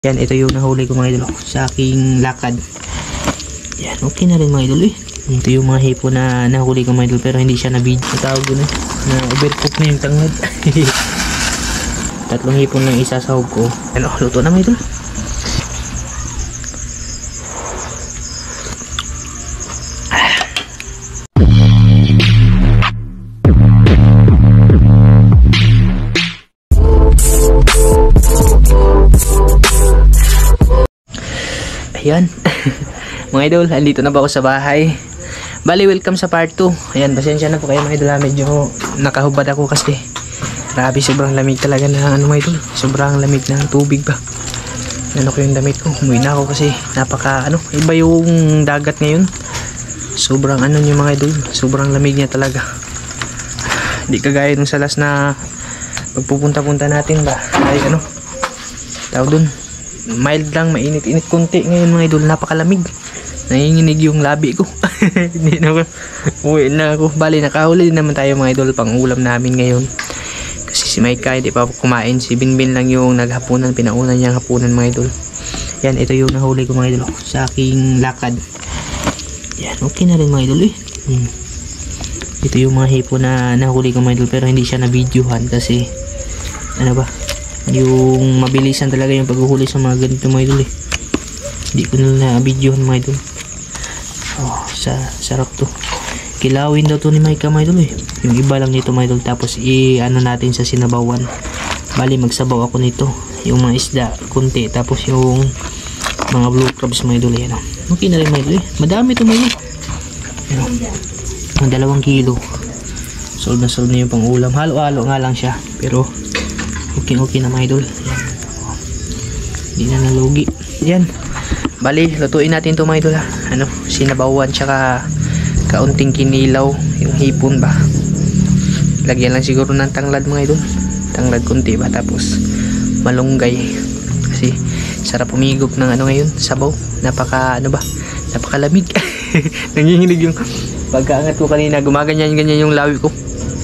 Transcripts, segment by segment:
Yan, ito yung nahuli ko mga idol sa aking lakad. Yan, okay na rin mga idol eh. Ito yung mga hipo na nahuli ko mga idol, pero hindi siya na-video. Tawag ko na overcook na yung tanglad. Tatlong hipon lang isasahog ko. Ano, luto na mga idol. Ayan. Mga idol, andito na ba ako sa bahay? Bali, welcome sa part 2. Ayan, pasensya na po kayo mga idol. Medyo nakahubad ako kasi grabe, sobrang lamig talaga na mga idol. Sobrang lamig ng tubig ba. Ano ko yung damit ko. Umuwi na ako kasi iba yung dagat ngayon. Sobrang yung mga idol. Sobrang lamig niya talaga. Hindi kagaya nung sa last na pagpupunta-punta natin ba. Ay tawag dun. Mild lang, mainit-init konti. Ngayon mga idol, napakalamig. Nanginginig yung labi ko. Hindi na ako. Uwi na ako. Bali, nakahuli din naman tayo mga idol. Pang ulam namin ngayon. Kasi si Maika hindi pa kumain. Si Binbin lang yung naghapunan. Pinaunan niyang hapunan mga idol. Yan, ito yung nahuli ko mga idol sa aking lakad. Yan, okay na rin mga idol eh. Ito yung mga hipo na nahuli ko mga idol, pero hindi siya na-videohan kasi yung mabilisan talaga yung paghuhuli sa mga ganito mga idol eh. Hindi ko na na-videohan mga idol. Oh, sarap to. Kilawin daw to ni Maika mga idol eh. Yung iba lang nito mga idol, tapos natin sa sinabawan. Bali, magsabaw ako nito. Yung mga isda, kunti, tapos yung mga blue crabs mga idol. Yan, okay na rin mga idol eh. Madami to mga idol. Ang 2 kilo. Solve na yung pang ulam. Halo-halo nga lang siya, pero okay na mga idol. Hindi na nalugi. Yan, bali, lutuin natin to mga idol ha. Sinabawan tsaka kaunting kinilaw yung hipon ba. Lagyan lang siguro ng tanglad mga idol. Tanglad kunti ba, tapos malunggay. Kasi sarap umigop ng ngayon, sabaw. Napakalamig. Nanginginig yung pagkaangat ko kanina. Gumaganyan yung lawi ko.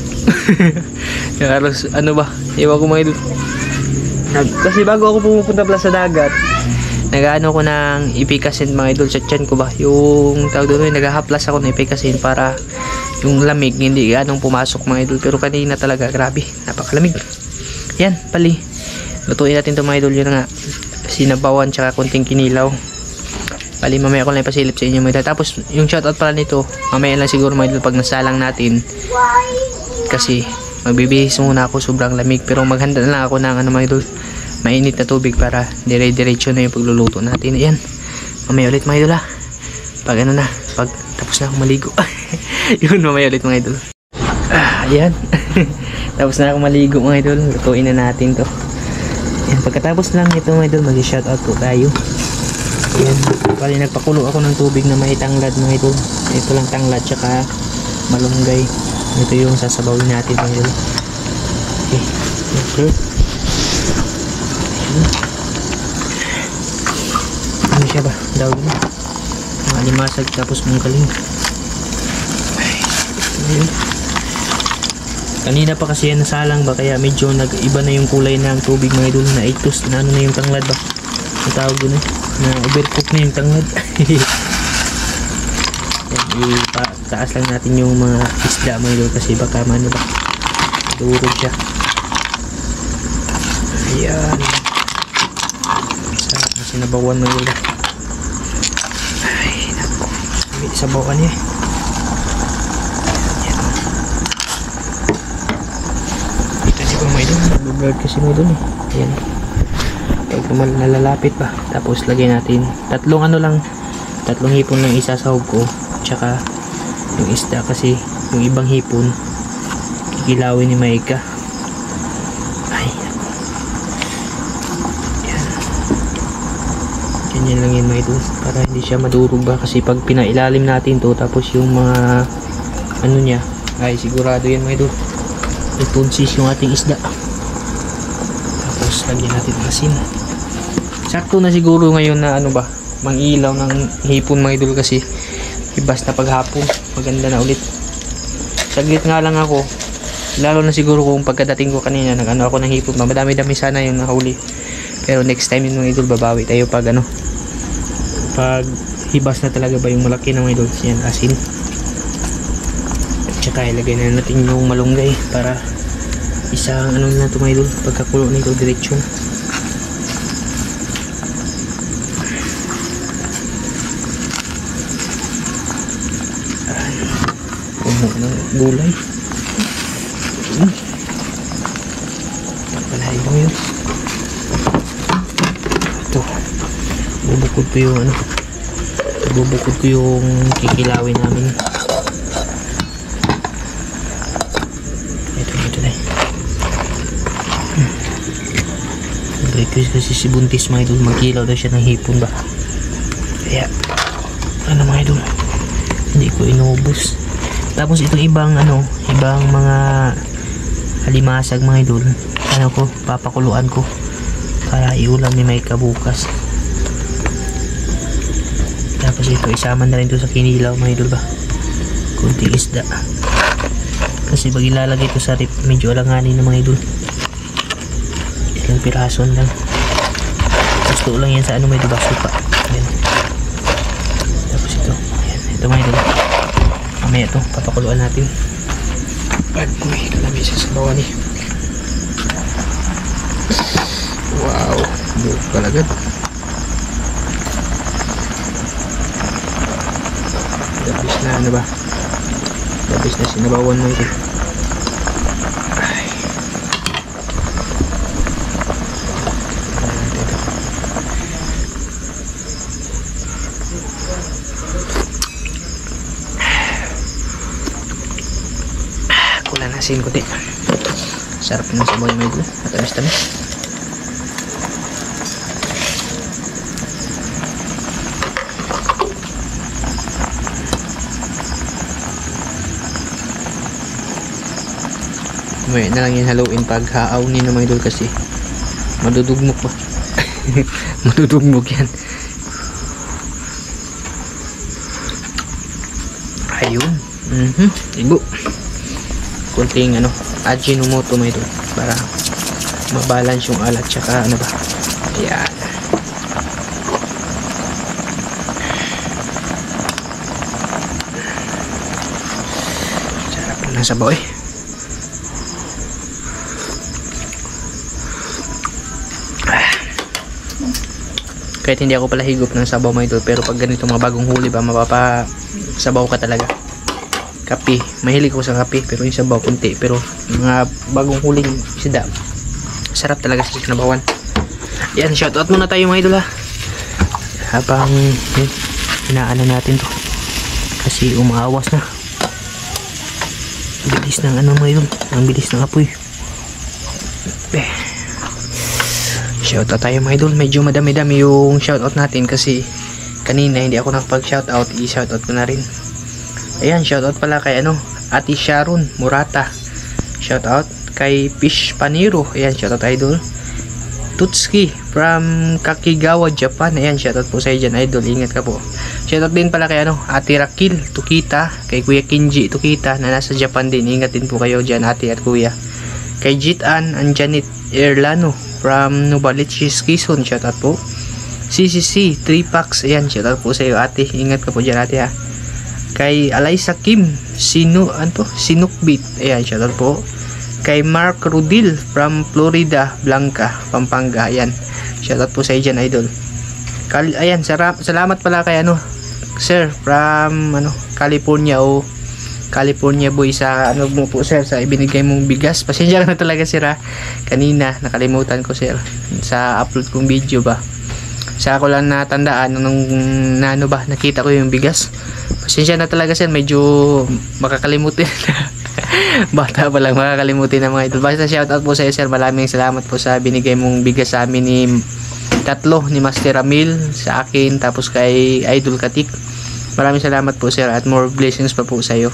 Halos ewan ko mga idol. Kasi bago ako pumupunta pala sa dagat, nag-ano ko ng ipikasin mga idol sa tiyan ko ba. Yung tawag doon, naghahaplas ako ng ipikasin para yung lamig hindi ganong pumasok mga idol. Pero kanina talaga grabe, napakalamig. Yan, pali, lutuin natin ito mga idol. Yun nga, sinabawan tsaka konting kinilaw. Pali, mamaya ko lang ipasilip sa inyo mga idol. Tapos yung shoutout pala nito, mamaya lang siguro mga idol pag nasalang natin. Kasi magbibihis muna ako, sobrang lamig. Pero maghanda na lang ako ng mga idol, mainit na tubig para dire-diretso na yung pagluluto natin. Ayan, mamaya ulit mga idol ha. Pag pag tapos na akong maligo. Yun, mamaya ulit mga idol. Ayan. Tapos na akong maligo mga idol. Lutuin na natin to. Ayan, pagkatapos lang ito mga idol, mag-shoutout po tayo. Ayan, bali nagpakulo ako ng tubig na may tanglad mga idol. Ito lang tanglad tsaka malunggay. Ito yung sasabawin natin mga idol. Okay. Ano siya ba? Dawag na. Mga limasag tapos mong kaling. Kanina pa kasi yan nasalang ba, kaya medyo nag-iba na yung kulay ng tubig mga idol. Na itos na na yung tanglad ba. Ang tawag doon na overcook na yung tanglad. Taas lang natin yung mga isda mga idol kasi baka durog siya. Ayan, sarap na sinabawan mga idol. Ay naku, may sabawan niya. Ayan, ito siya mga idol, nag-vlog kasi mga idol. Ayan, pag nalalapit pa, tapos lagyan natin tatlong hipon lang isasahog ko, tsaka yung isda kasi yung ibang hipon kikilawin ni Maika. Ay, yan, ganyan lang yun mga idol para hindi siya madurog ba, kasi pag pinailalim natin to tapos yung mga niya ay sigurado yan mga idol, itunsis yung ating isda. Tapos lagyan natin asin. Sakto na siguro ngayon na mangilaw ng hipon mga idol kasi ibas na paghapon, maganda na ulit. Saglit nga lang ako, lalo na siguro kung pagkadating ko kanina nag-ano ako ng hipon, madami-dami sana yung nahuli. Pero next time yun mga idol, babawi tayo pag ano, pag hibas na talaga ba yung malaki ng mga idol. Yan, asin. Tsaka ilagay na natin yung malunggay para isang ano na ito mga idol, pagkakulo nito diretsyon. Puno ng gulay. Palahin mo yun. Ito, bubukod ko yung ano, bubukod ko yung kikilawin namin. Ito na. Nag-request kasi si Buntis mga idol, magkilaw daw siya ng hipon ba. Kaya ano mga idol, hindi ko inubos. Tapos itong ibang ano, ibang mga halimasag mga idol, ano ko, papakuluan ko para iulam ni Micah bukas. Tapos ito, isama na rin ito sa kinilaw mga idol ba, kunting isda. Kasi pag ilalagay ito sa rip, medyo alanganin na mga idol. Ilang pirason lang. Gusto lang yan sa ano mga idol ba, supa. Ayan. Tapos ito, ayan, ito mga idol. Mamaya ito, papakuluan natin. Agoy, kalami siya sa bawah ni. Wow, buok kalagad. Labis na ano ba? Labis na sinabawan mo ito. Ay. Kulang asin ko din. Sarap ng sabaw yung ito. Matamis-tamis. May na lang yung haluin pag haawnin ng mga idol kasi madudugmok pa. Madudugmok yan. Ayun. Ibo. Kunting ano, Ajinomoto mga idol para mabalance yung alat tsaka ano ba. Ayan. Sarap ng sabaw eh. Kahit hindi ako pala higop ng sabaw mga idol, pero pag ganito mga bagong huli ba, mapapasabaw ka talaga. Kape, mahilig ko sa kape, pero yung sabaw kunti, pero mga bagong huling isda, sarap talaga sa sinabawan. Yan, shoutout muna tayo mga idol ha, habang yun, inaano natin to kasi umaawas na. Bilis ng ano mga idol, ang bilis ng apoy. Shoutout tayo mga idol, medyo madami-dami yung shoutout natin kasi kanina hindi ako nakapag-shoutout, i-shoutout ko na rin. Ayan, shoutout pala kay ano, Ate Sharon Murata. Shoutout kay Fish Paniro. Ayan, shoutout idol. Tutsuki from Kakigawa, Japan. Ayan, shoutout po sa iyo dyan idol, ingat ka po. Shoutout din pala kay ano, Ate Rakil Tukita, kay Kuya Kinji Tukita na nasa Japan din. Ingat din po kayo dyan ate at kuya. Kay Jitan and Janet Erlano from Novaliches, Quezon, shoutout po. CCC 3 packs, ayan, shoutout po sa iyo ate, ingat ka po dyan ate ha. Kay Alaysa Kim Sinukbit, ayan, shoutout po. Kay Mark Rudil from Florida Blanca, Pampanga, ayan, shoutout po sa iyo dyan idol. Ayan, salamat pala kay ano, sir from ano, California o California boy sa ano mo po sir, sa ibinigay mong bigas. Pasensya na talaga sir ha, kanina nakalimutan ko sir sa upload kong video ba, sa ako lang natandaan nung ano ba, nakita ko yung bigas. Pasensya na talaga sir, medyo makakalimutin. Bata pa lang makakalimutin ng mga idol. Basta shoutout po sa iyo sir, maraming salamat po sa binigay mong bigas sa amin ni tatlo, ni Master Ramil, sa akin, tapos kay Idol Katik. Maraming salamat po sir at more blessings pa po sa iyo.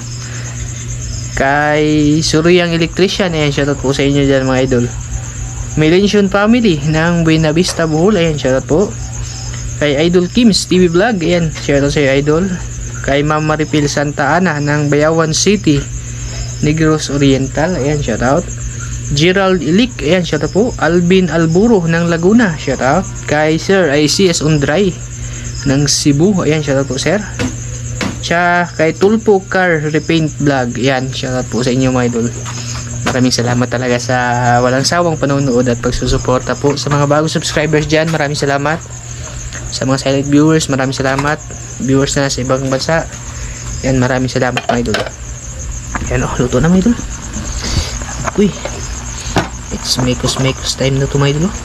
Kay Suruyang Electrician, ayan, shoutout po sa inyo dyan mga idol. Melension Family ng Buena Vista, Bohol, ayan, shoutout po. Kay Idol Kims TV Vlog, ayan, shoutout sa iyo idol. Kay Ma'am Maripil Santa Ana ng Bayawan City, Negros Oriental, ayan, shoutout. Gerald Ilik, ayan, shout out po. Alvin Alburo ng Laguna, shout out. Kay Sir ICS Undray ng Cebu, ayan, shout out po sir. Siya kay Tulpo Car Repaint Vlog, ayan, shout out po sa inyo mga idol. Maraming salamat talaga sa walang sawang panonood at pagsusuporta po. Sa mga bagong subscribers dyan, maraming salamat. Sa mga silent viewers, maraming salamat. Viewers na sa ibang bansa, yan, maraming salamat mga idol. Yan, luto na mga idol. Uy, it's mekos time na to mga idol.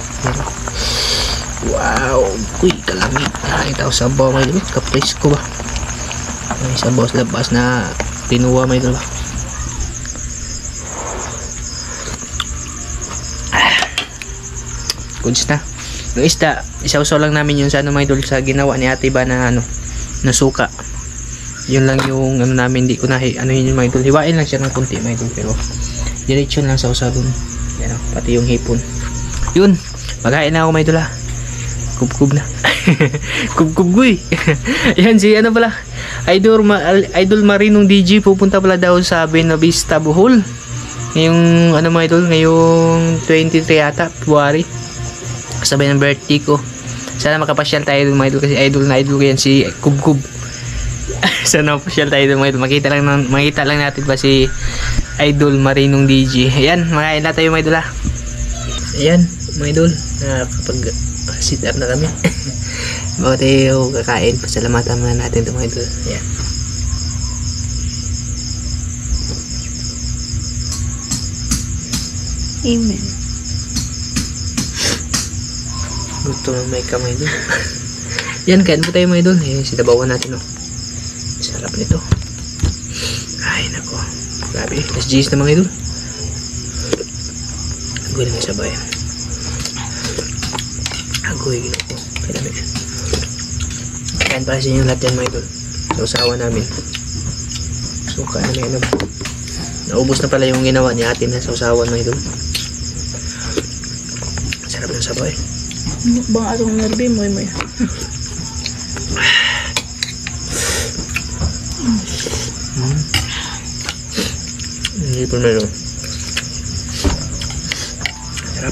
Wow, uy, kalamig. Nakita ko sabaw mga idol. Kapres ko ba? May sabaw sa labas na tinuwa mga idol. Goods na. Yung isda, isaw-saw lang namin yun sa ano mga idol, sa ginawa ni ate ba na ano, na suka. Yun lang yung ano namin, hindi ko na ano yun mga idol. Hiwain lang siya ng kunti mga idol, pero diretsyon lang sa usa dun. Yan, pati yung hipon. Yun, maghain na ako mga idol ha. Kub-kub na. Kub-kub guy. Yan si ano pala, Idol Marinong DG pupunta pala daw sa Buena Vista, Bohol. Ngayong ano mga idol, ngayong 23 yata, February. Kasabay ng birthday ko. Sana makapasyal tayo dun mga idol, kasi idol na idol ko yan si Kub-kub. Sana makapasyal tayo dun mga idol. Makita lang natin ba si Idol Marinong DG. Ayan, makain na tayo mga idol ha. Ayan mga idol, nakapag sit up na kami. Bago tayo kakain, pasalamatan muna natin ito mga idol. Ayan. Amen. Gusto ng may kamay doon. Yan, kain po tayo mga idol. Ayan, sitabawan natin oh. Sarap nito. Ay nako, grabe, let's G's na mga idol. Agoy na sabay. Agoy gino ko. Kain para sa inyo lahat yan mga idol. Sa usawa namin. Suka na may ano ba. Naubos na pala yung ginawa ni ate na sa usawan mga idol. Sarap ng sabay. Bang atong nerbi mo mo. Hindi po meron. Sarap.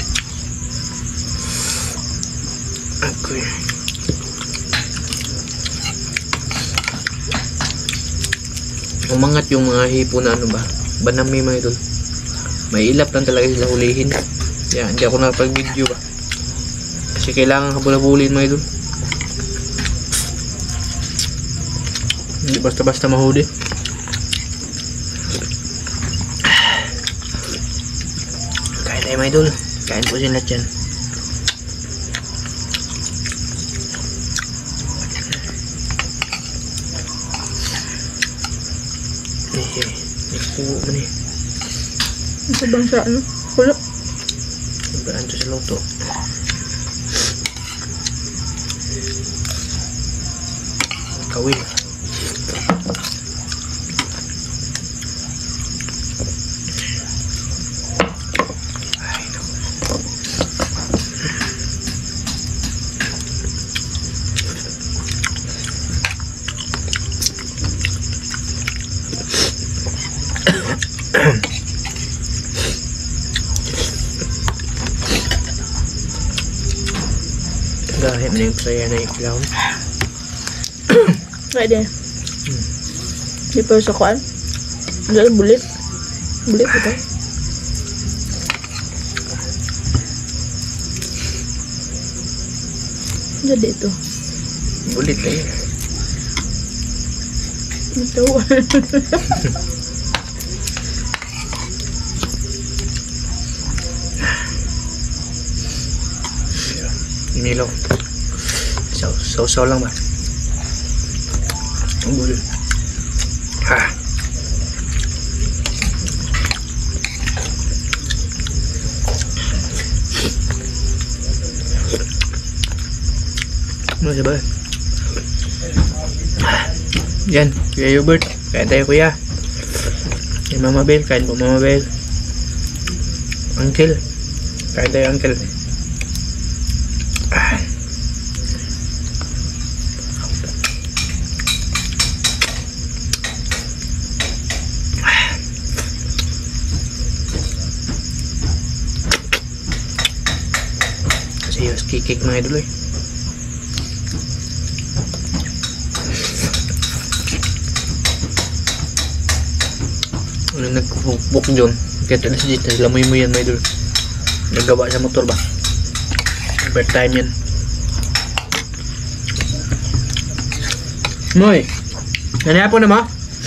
Agoy. Umangat yung mga hipo na ano ba, banami mga idol. May ilap lang talaga sila hulihin. Kaya hindi ako nakapag-video ba, kasi kailangan habol-habulin mga idol. Hindi basta-basta mahuli. Kain tayo mga idol. Kain po sila dyan. Nagpuwo man eh. Ito bang sa ano? Kulo? Ibraan to sa luto. Kawil. Ay, naku. Gahit na yung saya na iklaw. Pwede. Di pa sa kuan? Ano bulit? Bulit ito? Jadi ito. Bulit na yun. Ito. Inilaw. Saw lang ba? Ungol. Ha. Ano siya ba? Yan, Kuya Hubert. Kain tayo kuya. Kay Mama Bel. Kain po Mama Bel. Uncle. Kain tayo uncle. Nakikik mga idol eh. Ano nagpupok dyan? Kaya na si Jit, lamoy mo yan mga idol. Nagawa sa motor ba? Overtime yan. Moy! Nangyapon na mo?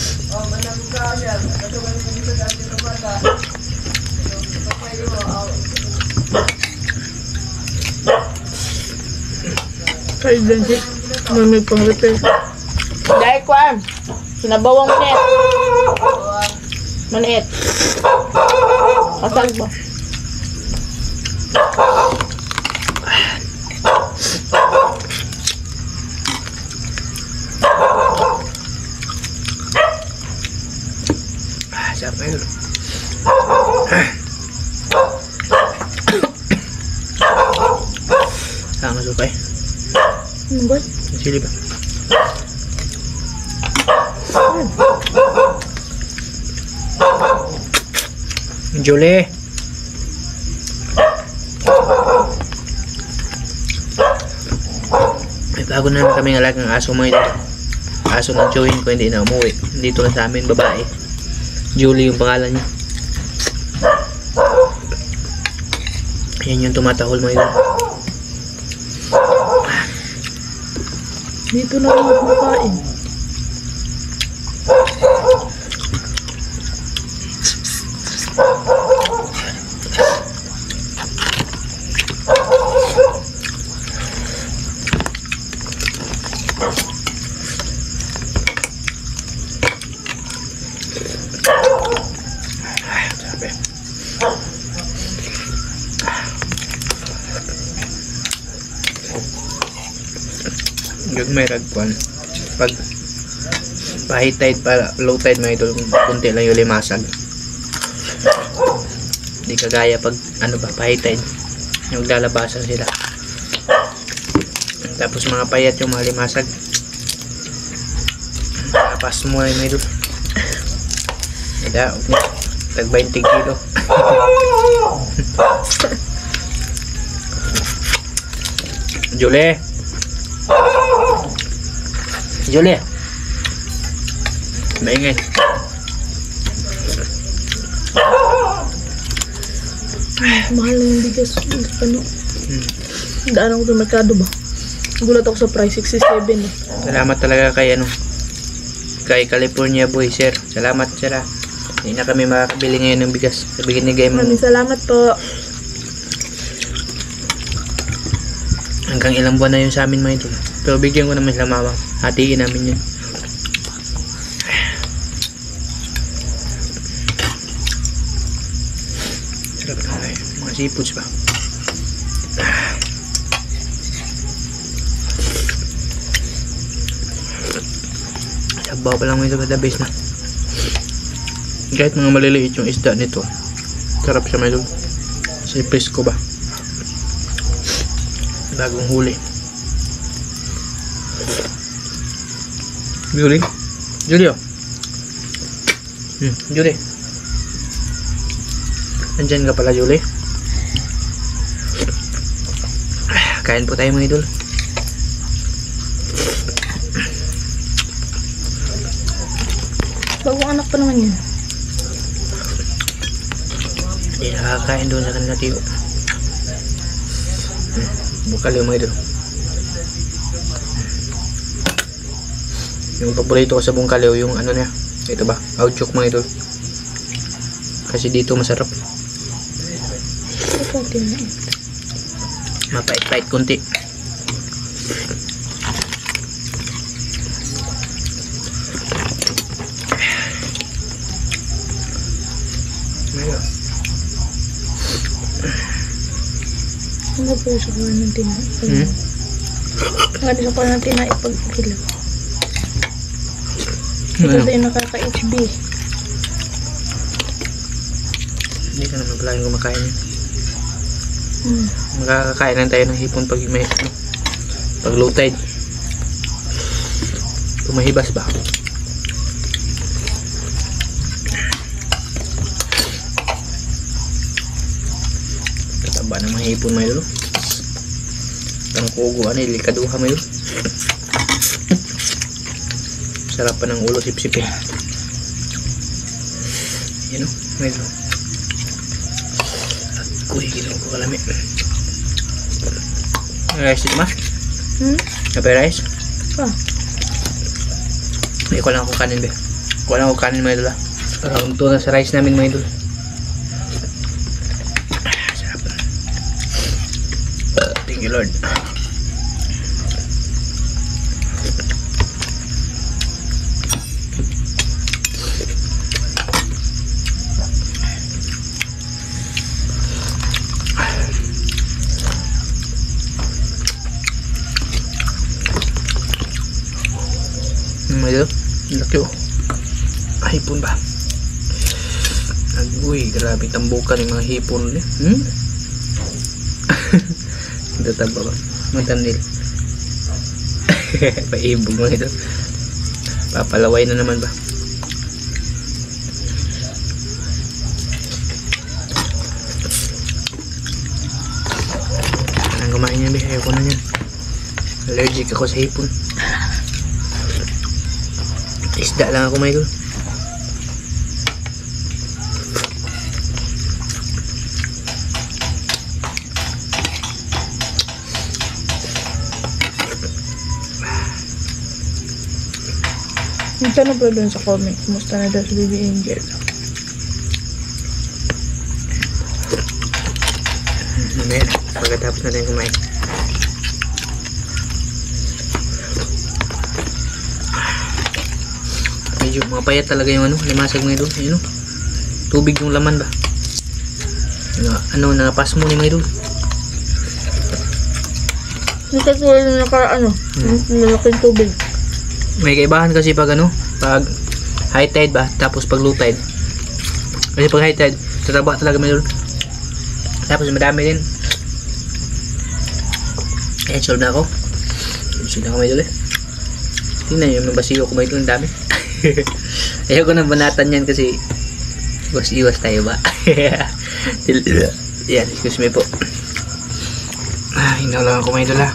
Kahit din si mamig pang repair. Dahil kuan, sinabawang manit. Manit. Kasal ba? Sarap na yun. Saan nga supay? Ano ba? Sili ba? Julie! May bago na naman kaming alagang aso mga ito. Aso ng chewin ko, hindi na umuwi. Dito lang sa amin, babae. Julie yung pangalan niya. Ayan yung tumatahol mga ito. Dito na lang ako makain. Yung may ragpan pag high tide para low tide mga idol, kunti lang yung limasag, hindi kagaya pag ano ba high tide yung lalabasan sila. Tapos mga payat yung mga limasag, tapas mo ay mga idol. Kaya tag 20 kilo. Julie! Julie! Maingay. Mahal na yung bigas. Ano? Daan ako sa merkado ba? Gulat ako sa price, 67 eh. Salamat talaga kay kay California Boy, sir. Salamat, sir. Hindi na kami makakabili ngayon ng bigas. Sabihin ni Game. Maraming salamat po. Hanggang ilang buwan na yun sa amin mga ito. Pero bigyan ko naman sila mama. Hatiin namin yun. Sarap na kayo. Mga seafoods ba? Sabaw pa lang mga ito. The best na. Kahit mga maliliit yung isda nito, sarap siya mga ito. Kasi presko ba? Bagong huli. Julie? Julio? Julie? Andyan ka pala, Julie? Kain po tayo mga idol. Bagong anak pa naman yan. Hindi nakakain doon sa kanila tiyo. Bukal yung mga idol. Yung paborito ko sa bungkaliw, yung ano niya, ito ba, outchok mga idol. Kasi dito masarap. Mapait-pait kunti. Ano po sa kuha ng tinay? Ano sa kuha ng tinay pag kilo? Ito tayo nakaka-HB. Hindi ka naman pala yung kumakain yun. Makakakain lang tayo ng hipon pag may pag low tide. Tumahibas ba? Tataba ng mga hipon mga idol. Pang kugo, ano yung likaduha mo yun. Sarap pa ng ulo, sip-sipin. Yan o, medyo. Kuy, ginawa ko kalami. Rice dito ma? Kapay rice? May ko lang akong kanin be. Ko lang akong kanin mga idol. Parang ito na sa rice namin mga idol. Sarap. Thank you Lord. Medyo laki oh. Hipon ba? Uy, grabe tambukan yung mga hipon eh. Ito taba ba? Matanil. Paibog mo ito. Papalaway na naman ba? Anong kumain yan ba? Ayoko na yan. Allergic ako sa hipon. Isda lang ako, Michael. Nagtanong pala dun sa comment, kumusta na daw si Baby Angel? Mamaya, pagkatapos natin kumain. Medyo mapayat talaga yung limasag mga idol. Ayun, tubig yung laman ba? Napas mo ni mga idol. Nakatulad na nakaraan malaking tubig. May kaibahan kasi pag pag high tide ba, tapos pag low tide. Kasi pag high tide, tataba talaga mga idol. Tapos madami din. Ayan, solve na ako. Solve na ako mga idol eh. Tingnan yung basiyo ko mga idol, ang dami. Ayoko nang banatan yan kasi iwas tayo ba. Yan, excuse me po. Hinaw lang ako mga idol ha.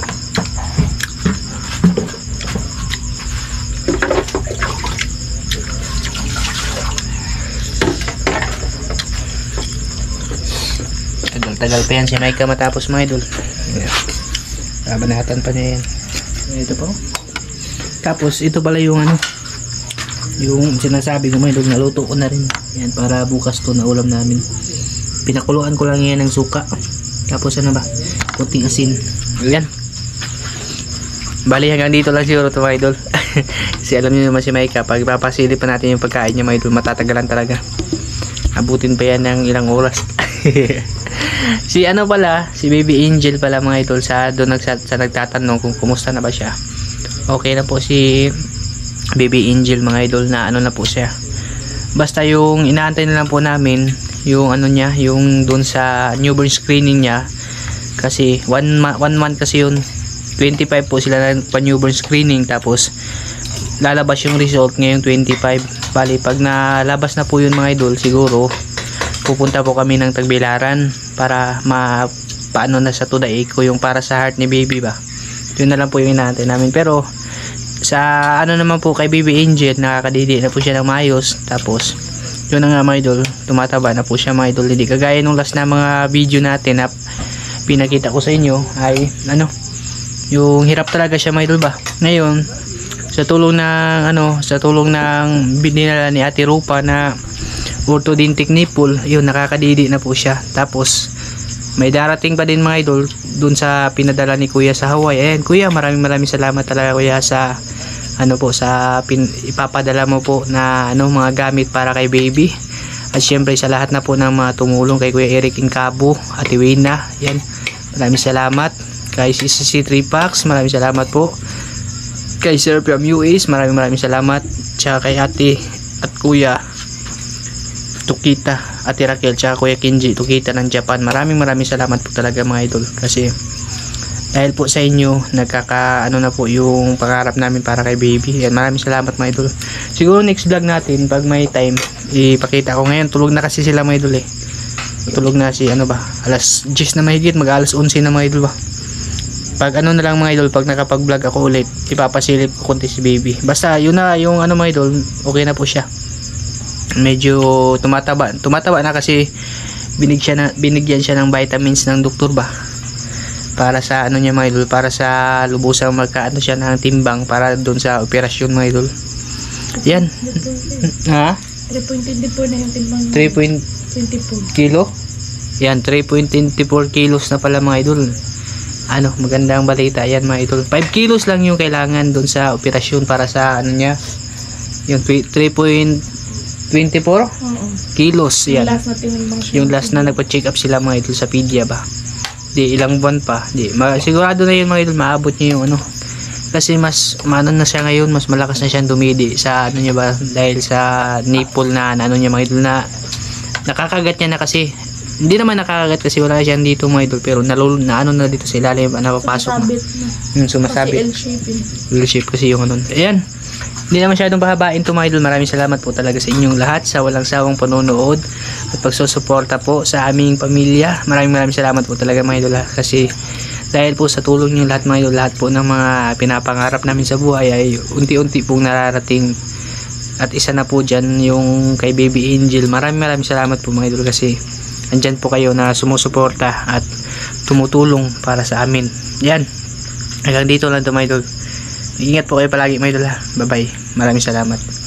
Tagal pa yan si Maika matapos mga idol. Banatan pa niya yan. Ito po. Tapos ito pala yung yung sinasabi ko mga idol, naluto ko na rin yan para bukas to na ulam namin. Pinakuluan ko lang yan ng suka, tapos kunting asin. Yan, bali hanggang dito lang siguro to mga idol. Kasi alam niyo naman si Maika, pag ipapasilip pa natin yung pagkain niya mga idol, matatagalan talaga. Abutin pa yan ng ilang oras. Si si Baby Angel pala mga idol, sa nagtatanong kung kumusta na ba siya. Okay na po si Baby Angel mga idol, na na po siya. Basta yung inaantay na lang po namin yung niya, yung dun sa newborn screening niya. Kasi 1 month kasi yun. 25 po sila na pa newborn screening, tapos lalabas yung result ngayong 25. Bali pag nalabas na po yun mga idol, siguro pupunta po kami ng Tagbilaran para paano na sa Tuda Eco yung para sa heart ni baby ba. Yun na lang po yung inaantay namin. Pero sa naman po kay Baby Angel, nakakadidi na po siya ng maayos. Tapos yun na nga mga idol, tumataba na po siya mga idol. Hindi kagaya nung last na mga video natin na pinakita ko sa inyo ay yung hirap talaga siya mga idol ba. Ngayon sa tulong ng binilala ni Ate Rupa na orthodontic nipple, yun, nakakadidi na po siya. Tapos may darating pa din mga idol dun sa pinadala ni Kuya sa Hawaii. Ayan Kuya, maraming salamat talaga Kuya sa ipapadala mo po na mga gamit para kay baby. At syempre sa lahat na po ng mga tumulong kay Kuya Eric Incabo, Ate Wina, yan, maraming salamat. Kay CCC 3 Packs, maraming salamat po. Kay Sir from US, maraming salamat. Tsaka kay Ate at Kuya Tukita, Ate Raquel, tsaka Kuya Kenji Tukita ng Japan, maraming salamat po talaga mga idol. Kasi dahil po sa inyo na po yung pangarap namin para kay baby. Yan, maraming salamat mga idol. Siguro next vlog natin pag may time ipakita ko. Ngayon tulog na kasi sila mga idol Tulog na si alas 10 na mahigit, mag alas 11 na mga idol ba. Pag ano na lang mga idol, pag nakapag-vlog ako ulit, ipapasilip ko konti si baby. Basta yun na yung ano mga idol, okay na po siya. Medyo tumataba na kasi binigyan siya ng vitamins ng doktor ba. Para sa ano niya mga idol, para sa lubusang magkaano siya ng timbang para doon sa operasyon mga idol. Yan. Ha? 3.24 na yung timbang. 3.24 kilo? Yan, 3.24 kilos na pala mga idol. Ano, magandang balita yan mga idol. 5 kilos lang yung kailangan doon sa operasyon para sa ano niya. Yung 3.24 kilos yan. Yung last na nagpa-check up sila mga idol sa pedia ba. Di ilang buwan pa. Sigurado na yun mga idol, maabot niya yung ano. Kasi mas ano na siya ngayon, mas malakas na siyang dumidi sa ano niya ba, dahil sa nipple na ano niya mga idol, na nakakagat niya na kasi. Hindi naman nakakagat kasi wala siya dito mga idol, pero na ano na dito sa ilalim, napapasok na. Yung sumasabit. L-shape kasi yung ano. Ayan. Hindi na masyadong pahabain to mga idol. Maraming salamat po talaga sa inyong lahat sa walang sawang panonood at pagsusuporta po sa aming pamilya. Maraming salamat po talaga mga idol, kasi dahil po sa tulong niyo lahat mga idol, lahat po ng mga pinapangarap namin sa buhay ay unti-unti pong nararating. At isa na po dyan yung kay Baby Angel. Maraming salamat po mga idol, kasi andyan po kayo na sumusuporta at tumutulong para sa amin. Yan. Hanggang dito lang ito mga idol. Ingat po kayo palagi mga idol ha. Bye bye. Maraming salamat.